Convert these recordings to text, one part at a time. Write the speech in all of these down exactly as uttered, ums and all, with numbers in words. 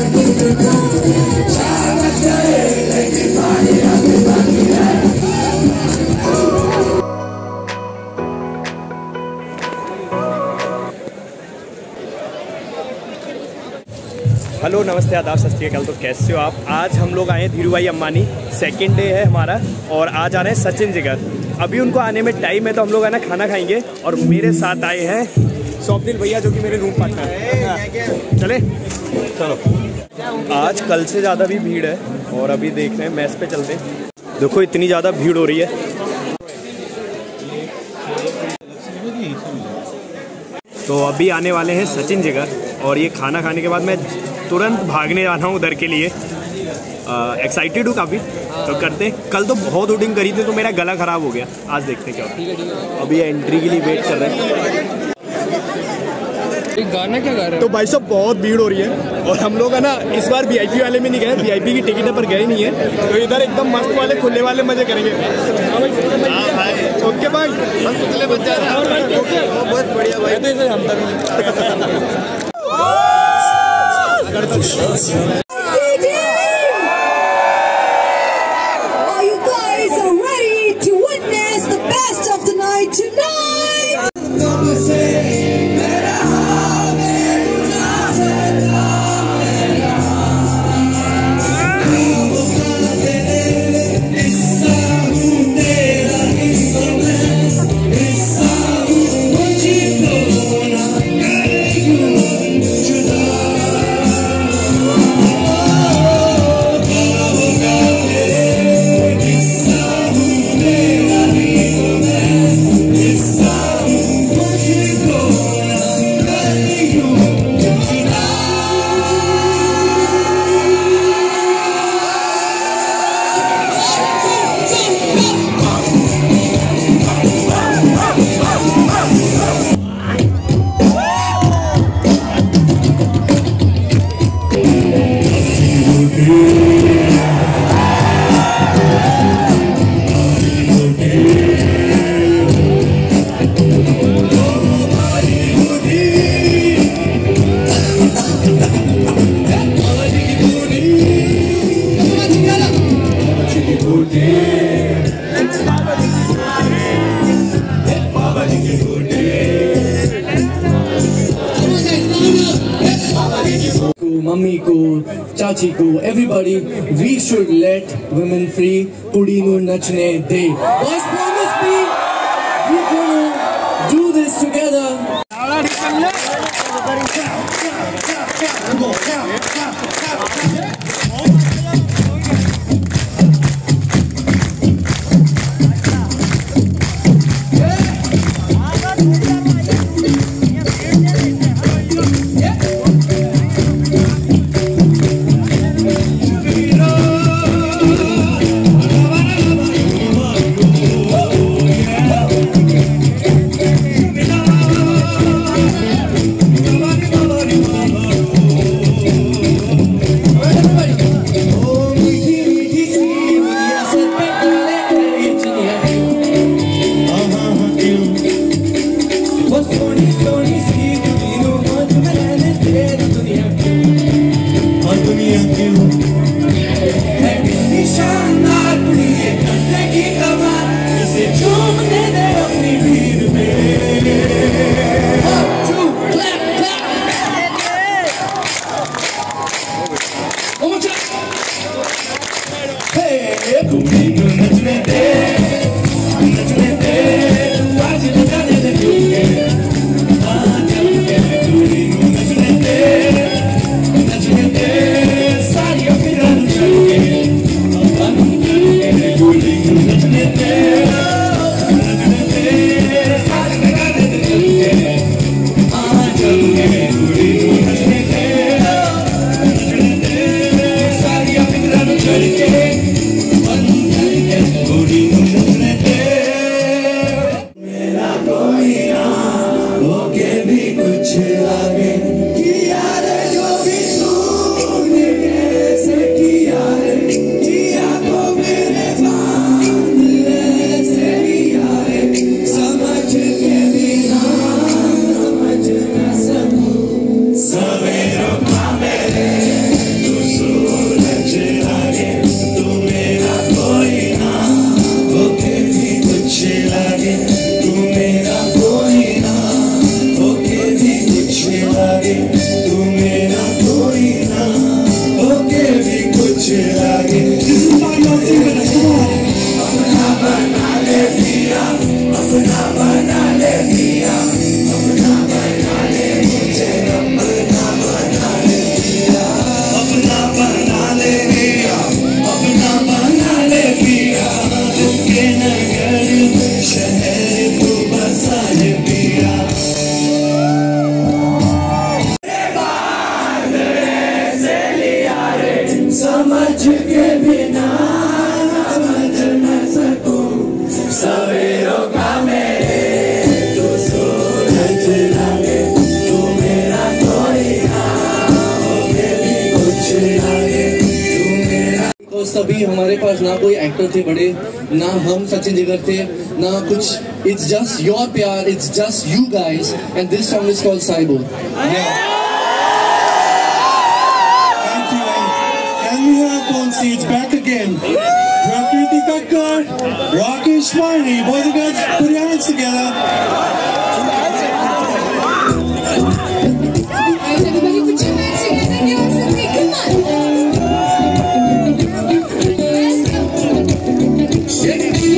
Hello नमस्ते आदाब सत श्री अकाल। तो कैसे हो आप? आज हम लोग आए हैं धीरू भाई अंबानी, सेकेंड डे है हमारा और आज आ रहे हैं सचिन जिगर। अभी उनको आने में टाइम है तो हम लोग है ना खाना खाएंगे। और मेरे साथ आए हैं स्वप्निल भैया जो कि मेरे रूम पार्टनर हैं। चले चलो। आज कल से ज़्यादा भी भीड़ है और अभी देख रहे हैं मैस पे चलते हैं। देखो इतनी ज़्यादा भीड़ हो रही है। तो अभी आने वाले हैं सचिन जिगर और ये खाना खाने के बाद मैं तुरंत भागने जाना हूँ उधर के लिए। एक्साइटेड हूँ काफ़ी। तो करते कल तो बहुत हुडिंग करी थी तो मेरा गला ख़राब हो गया। आज देखते क्या होता। अभी एंट्री के लिए वेट कर रहे हैं। गाना क्या गा रहे हैं? तो भाई साहब बहुत भीड़ हो रही है और हम लोग है ना इस बार वीआईपी वाले में नहीं गए। वीआईपी की टिकट पर गए नहीं है तो इधर एकदम मस्त वाले खुले वाले मजे करेंगे। ओके भाई बहुत बढ़िया भाई। Are you guys ready to witness the best of the night tonight? Mummy को, चाची को, everybody, we should let women free. कुड़ी नू नचने दे. Boys, promise me, we gonna do this together. समझ के बिना समझ न सकूं सवेरों का मेरे तू सूरज लगे तू मेरा कोई आँखों के भी कुछ लगे तू मेरा। तो सभी हमारे पास ना कोई एक्टर थे बड़े, ना हम सचिन जिगर थे, ना कुछ. It's just your प्यार, it's just you guys, and this song is called Saibo. Yeah. We have on stage back again. Prakriti Kakkar, Rakesh Warni. Boys and girls, put your hands together. Alright, everybody put your hands together. Give us a big come on. Let's go. Shake it.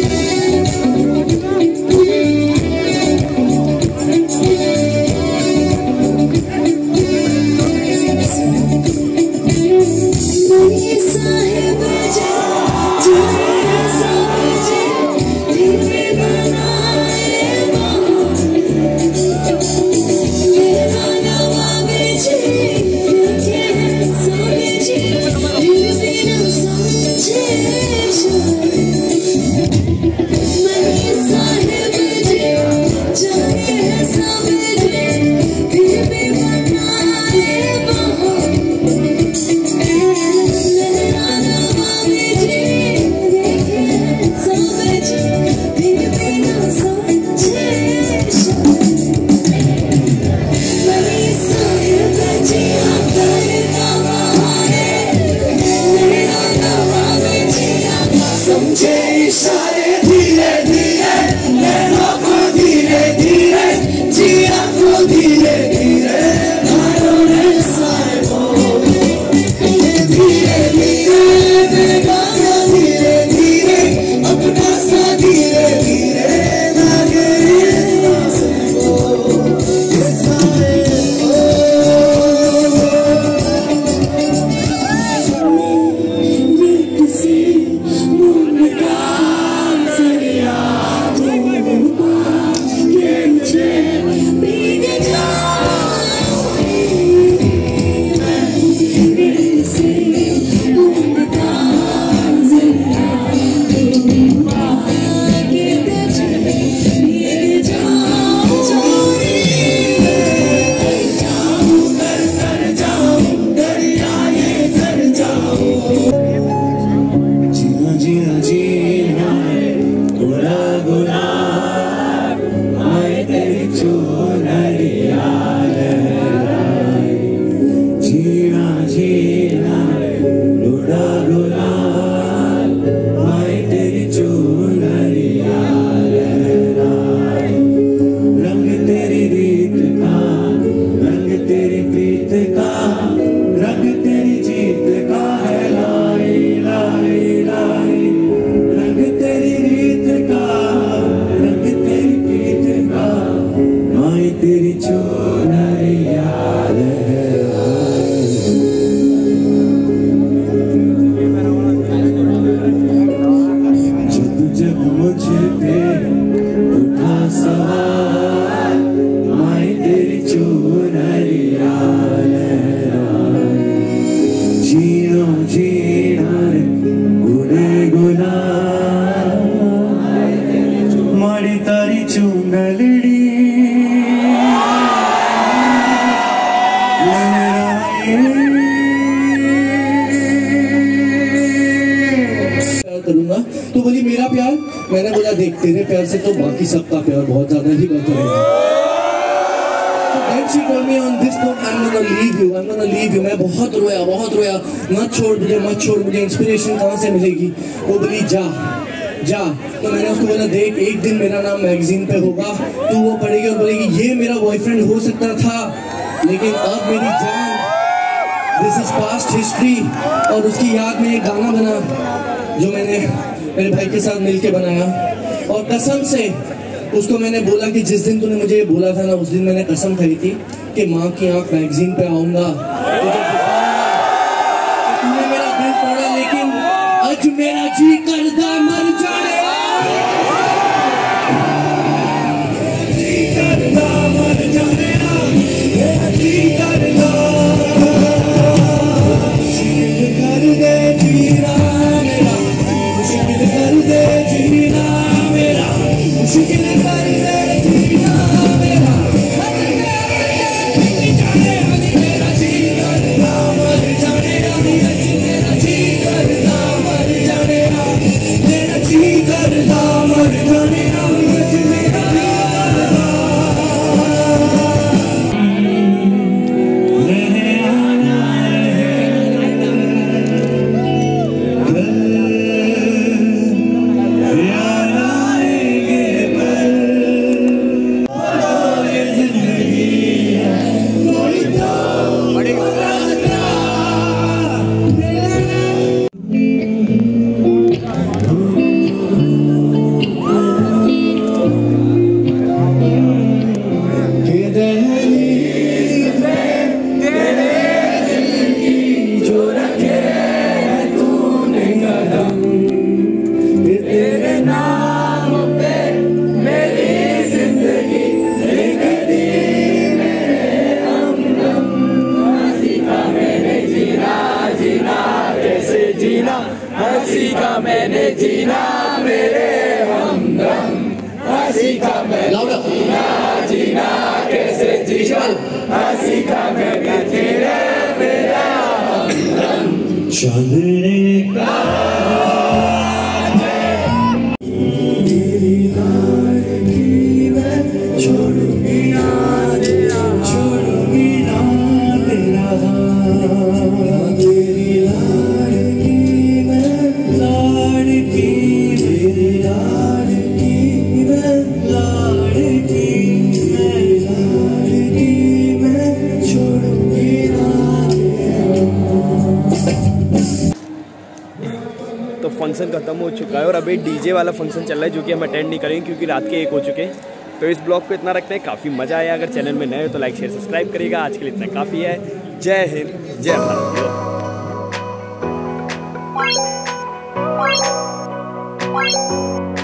करूंगा तो बोली मेरा प्यार. मैंने बोला देख तेरे प्यार से तो बाकी सबका प्यार बहुत ज्यादा ही बढ़ जाएगा. Then she told me on this note I'm gonna leave you, I'm gonna leave you. मैं बहुत रोया बहुत रोया. मत छोड़ मुझे मत छोड़ मुझे. इंस्पिरेशन कहाँ से मिलेगी? वो बोली जा जा. तो मैंने उसको बोला देख एक दिन मेरा नाम मैगजीन पे होगा तू वो पढ़ेगी और बोलेगी ये मेरा बॉयफ्रेंड हो सकता था लेकिन अब मेरी जान. This is past history. और उसकी याद में एक गाना बना जो मैंने मेरे भाई के साथ मिलके बनाया. और कसम से उसको मैंने बोला कि जिस दिन तूने मुझे बोला था ना उस दिन मैंने कसम खाई थी कि माँ की आंख मैगजीन पे आऊंगा. तूने मेरा दिल तोड़ा लेकिन आज मेरा जी करदा मर जाने. जी करदा मर जाने मेरा जी करदा. हंसी का मैंने जीना मेरे हमदम, हंसी का मैंने जीना जीना कैसे जीना, हंसी का मैंने जीना मेरा हमदम। चांदनी का तो फंक्शन खत्म हो चुका है और अभी डीजे वाला फंक्शन चल रहा है जो कि हम अटेंड नहीं करेंगे क्योंकि रात के एक हो चुके हैं। तो इस ब्लॉग को इतना रखते हैं, काफ़ी मज़ा आया। अगर चैनल में नए हो तो लाइक शेयर सब्सक्राइब करिएगा। आज के लिए इतना काफ़ी है। जय हिंद, जय भारत।